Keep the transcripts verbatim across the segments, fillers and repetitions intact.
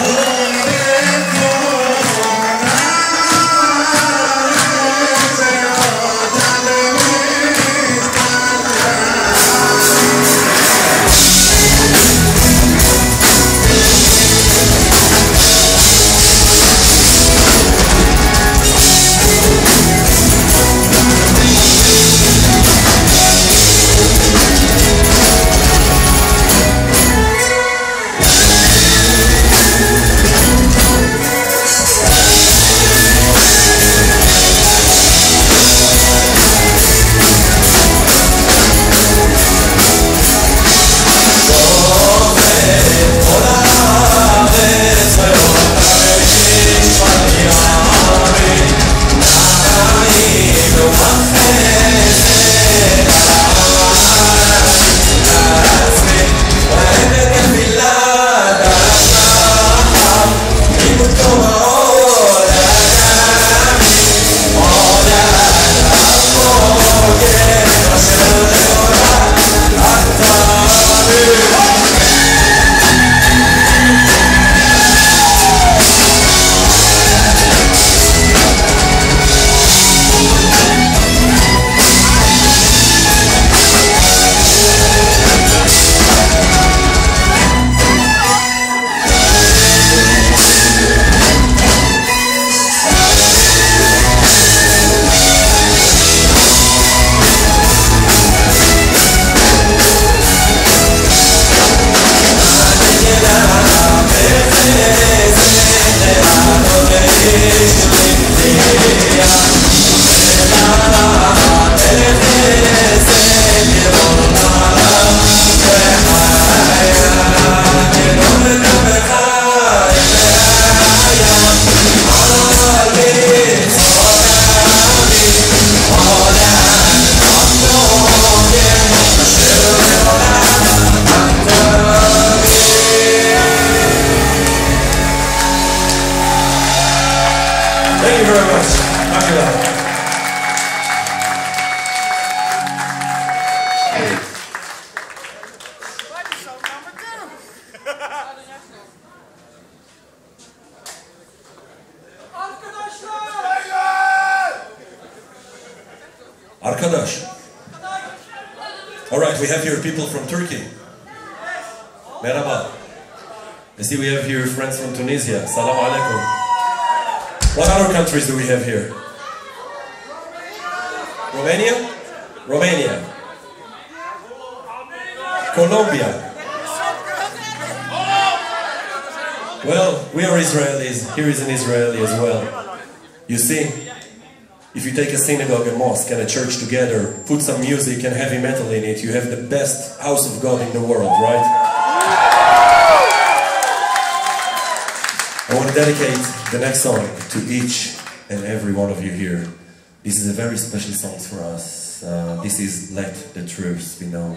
Arkadaş. All right, we have here people from Turkey. Merhaba. I see we have here friends from Tunisia. Salam alaikum. What other countries do we have here? Romania? Romania. Colombia. Well, we are Israelis. Here is an Israeli as well. You see, if you take a synagogue, a mosque, and a church together, put some music and heavy metal in it, you have the best house of God in the world, right? I want to dedicate the next song to each and every one of you here. This is a very special song for us. Uh, this is Let the Truce Be Known.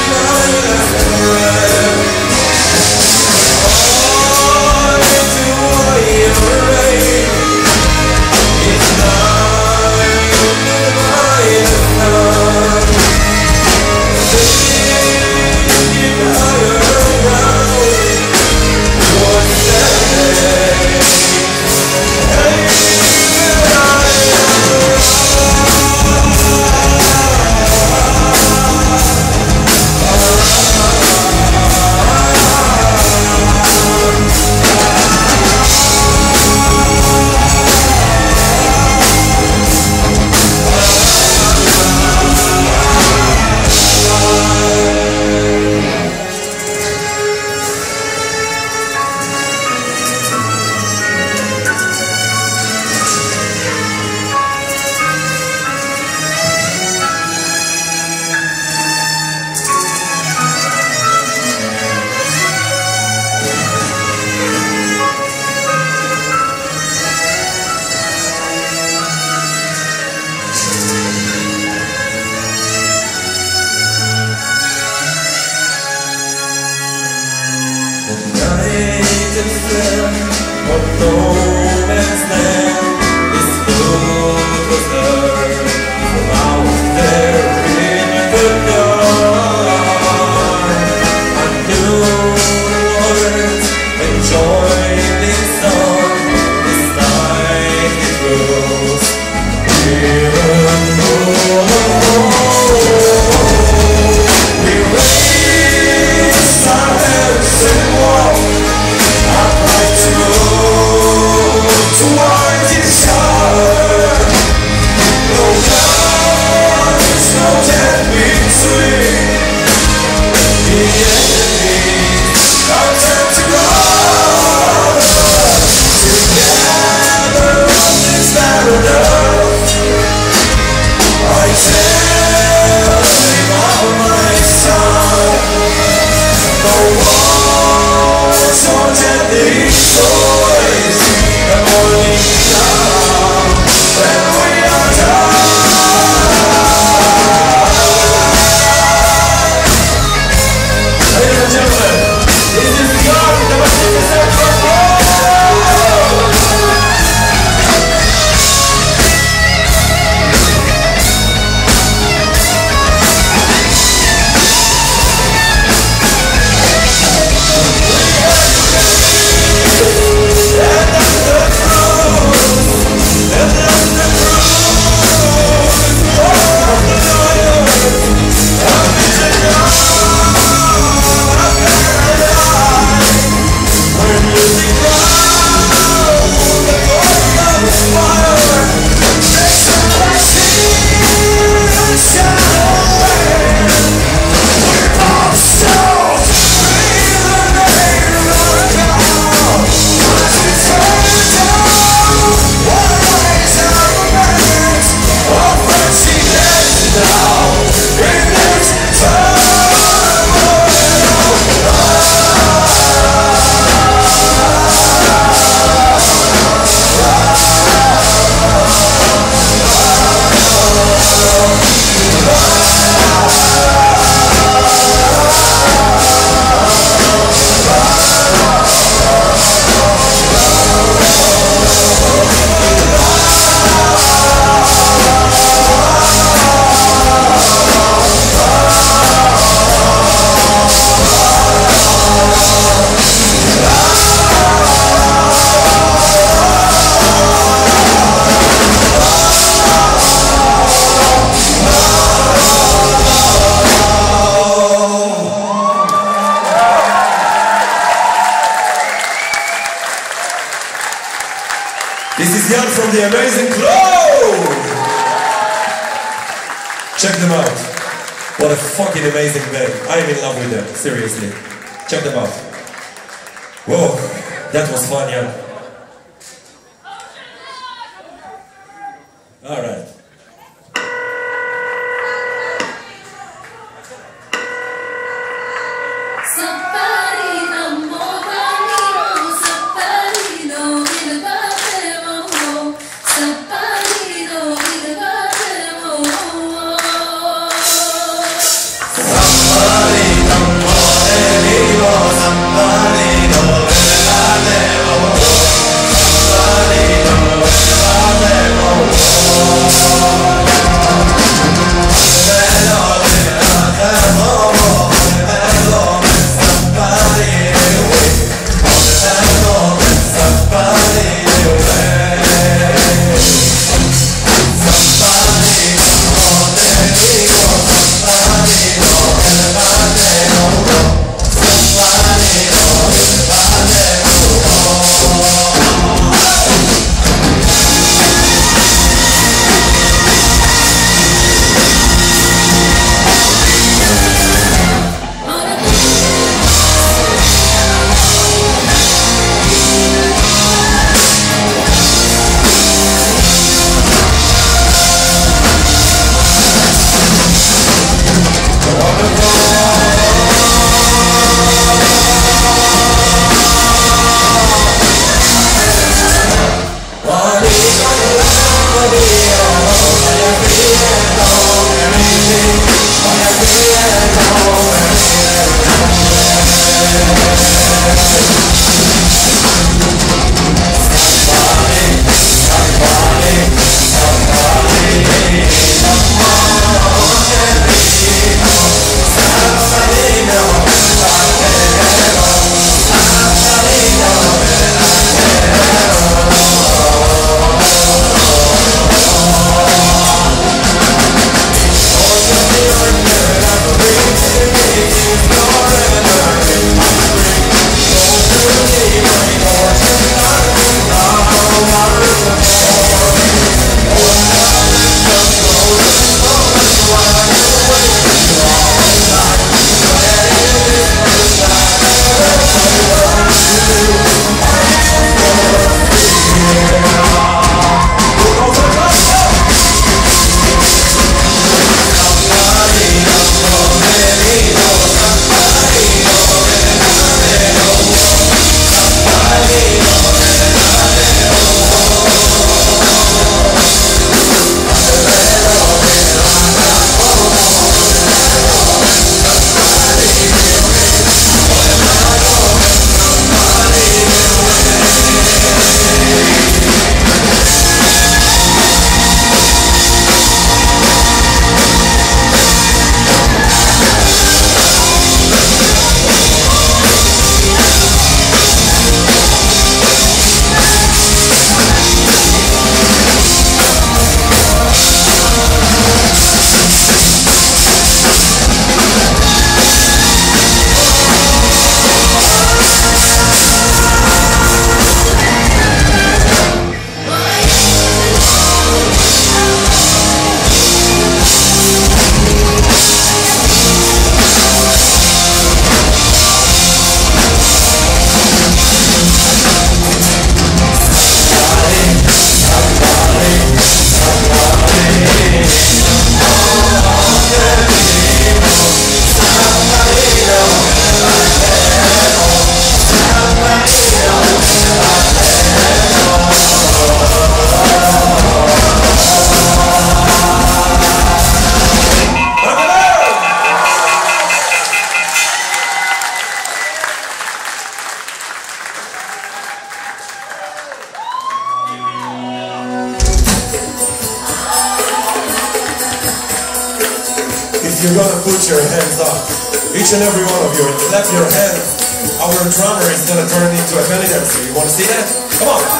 To on no man's land. This food was learned from out there in the yard. I knew the words and joined in song. This night it rose. Even though we raised our hands and walked, I tried to go towards each other. No guns, no dead between. The enemies are turned to God. Together on this barren earth, I tell him of my son. No war, so deadly toys. The morning comes when we are done. Ladies and gentlemen, this is God, the magnificent performance. From the amazing Clothes! Check them out. What a fucking amazing band. I am in love with them, seriously. Check them out. Whoa, that was fun, yeah. Alright. Somebody, is you're gonna put your hands up. Each and every one of you, and clap your hands. Our drummer is gonna turn into a belly dancer. You wanna see that? Come on!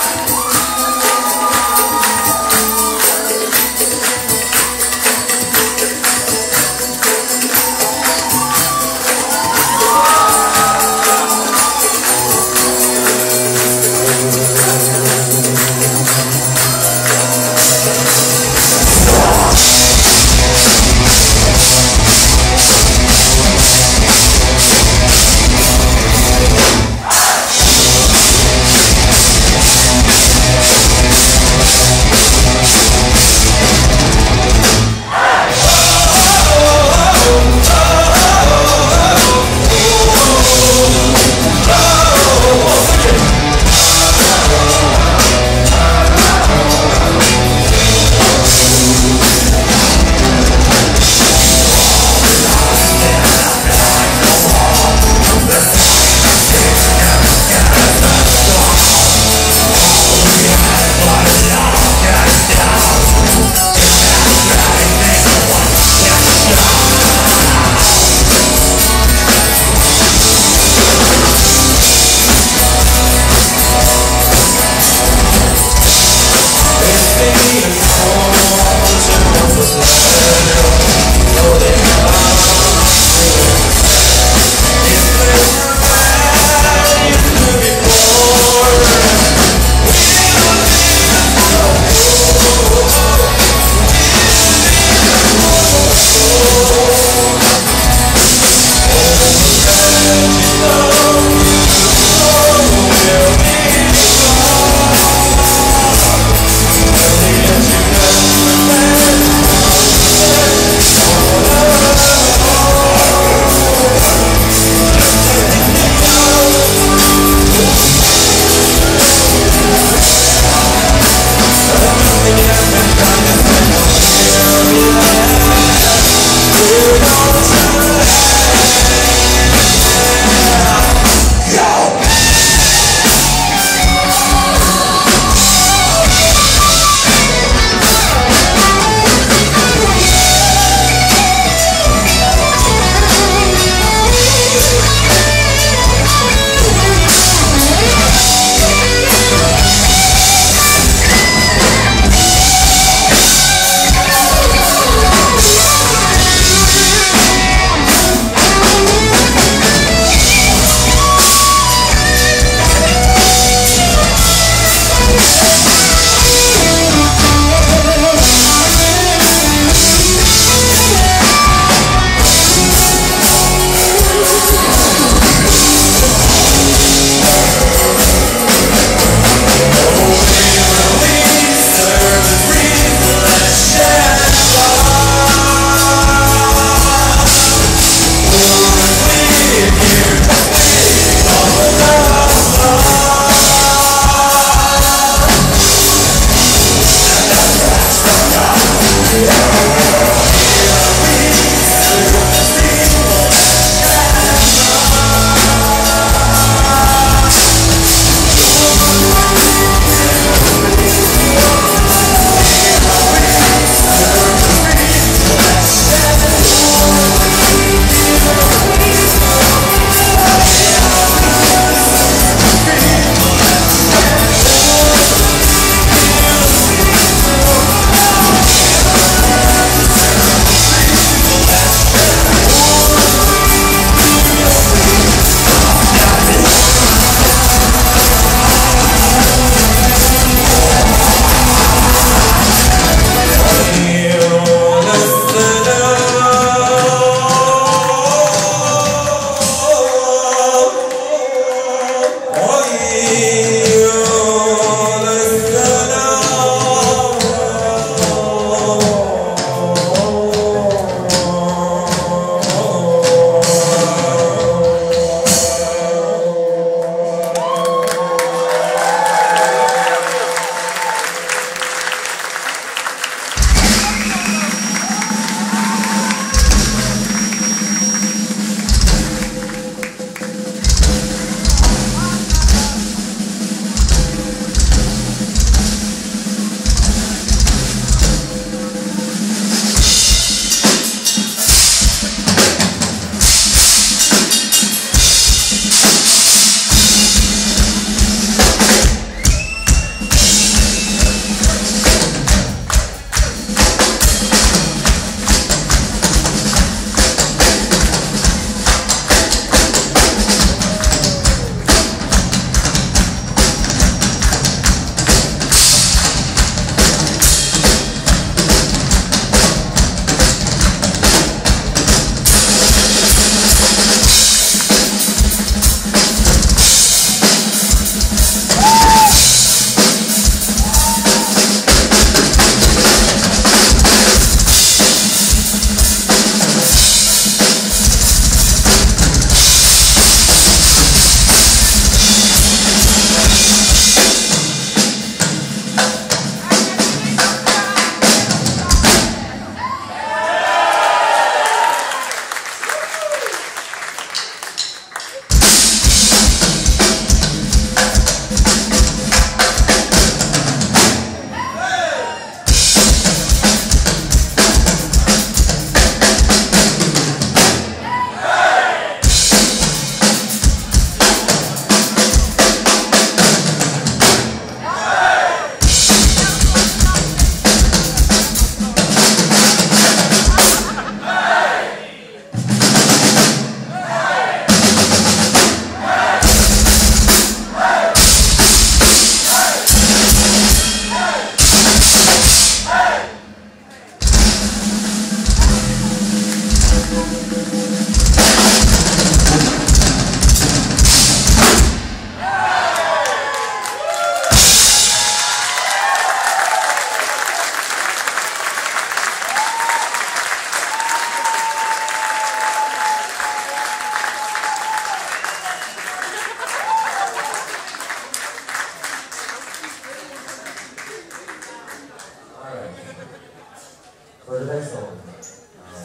Yeah.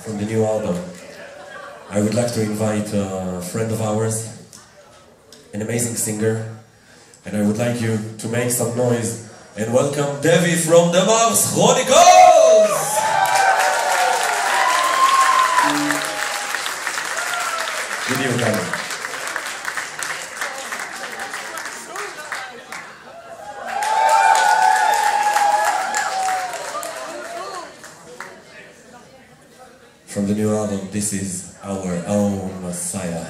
from the new album. I would like to invite a friend of ours, an amazing singer, and I would like you to make some noise and welcome Devi from the Mars Chronicles! Video camera. From the new album, this is Our Own Messiah.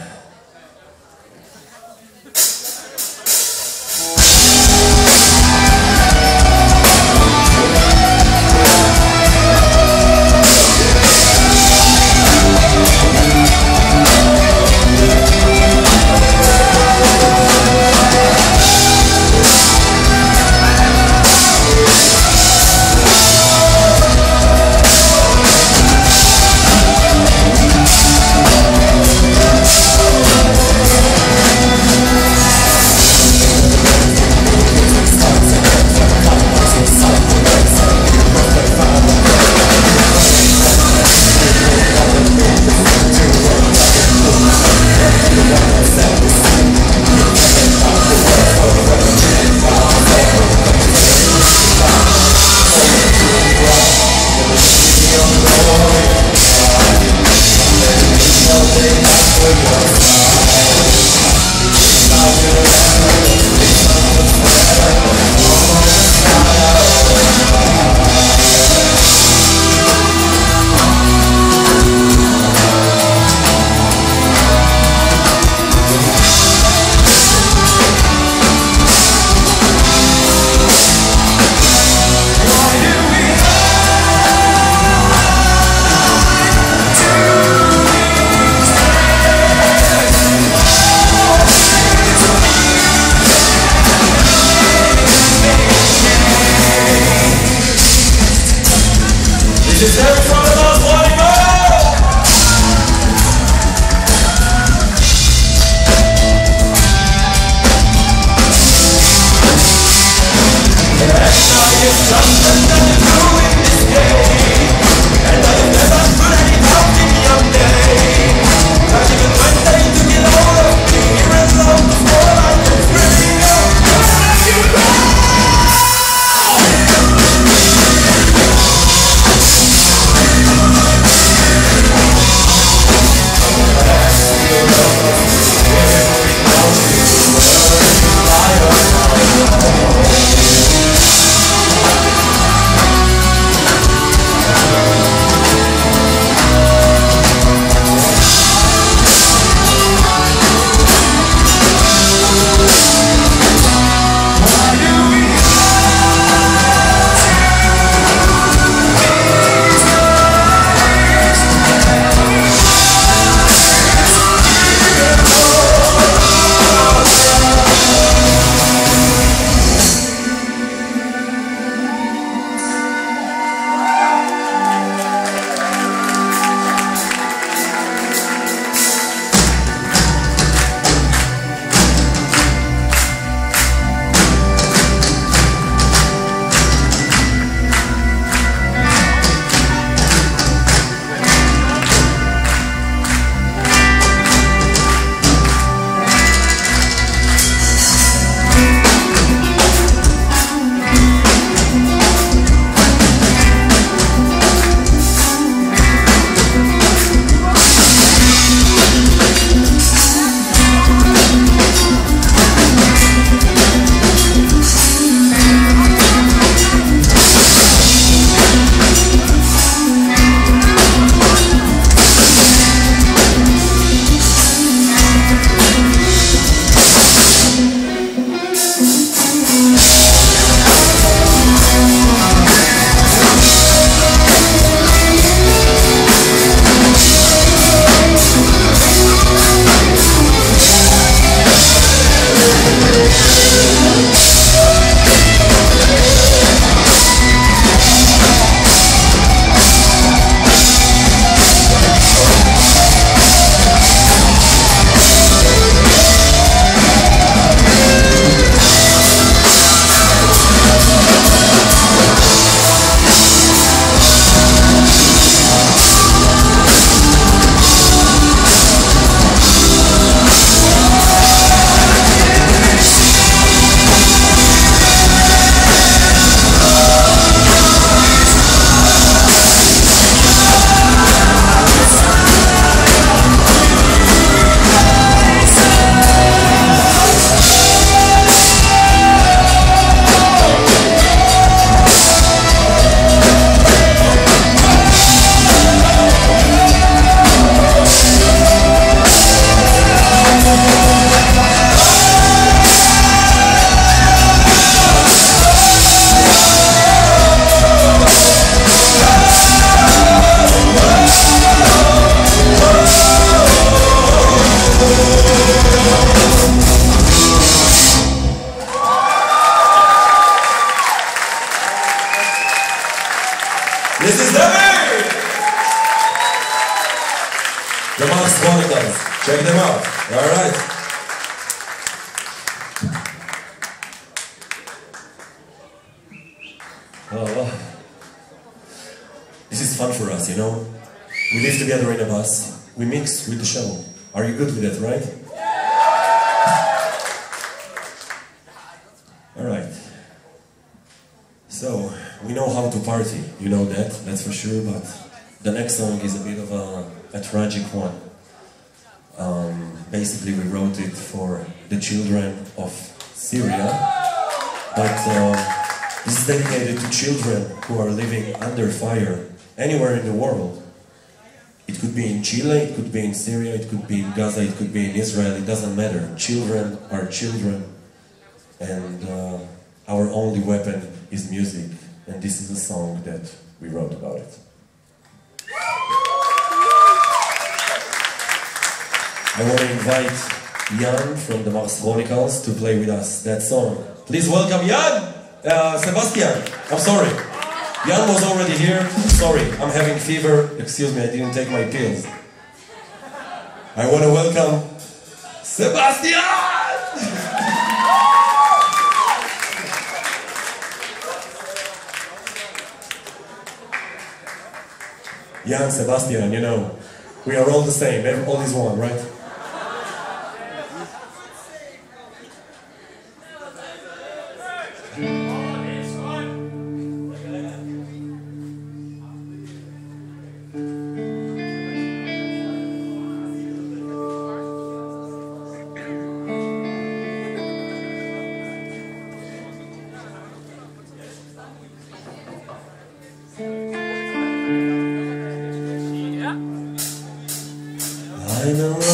Check them out. All right. Oh, this is fun for us, you know. We live together in a bus. We mix with the show. Are you good with it, right? All right. So, we know how to party. You know that, that's for sure, but the next song is a bit of a, a tragic one. Um, basically, we wrote it for the children of Syria, but uh, this is dedicated to children who are living under fire anywhere in the world. It could be in Chile, it could be in Syria, it could be in Gaza, it could be in Israel, it doesn't matter. Children are children, and uh, our only weapon is music, and this is a song that we wrote about it. I want to invite Jan from the Mars Chronicles to play with us that song. Please welcome Jan! Uh, Sebastian, I'm sorry. Jan was already here. Sorry, I'm having fever. Excuse me, I didn't take my pills. I want to welcome Sebastian! Jan, Sebastian, you know, we are all the same, all is one, right? I know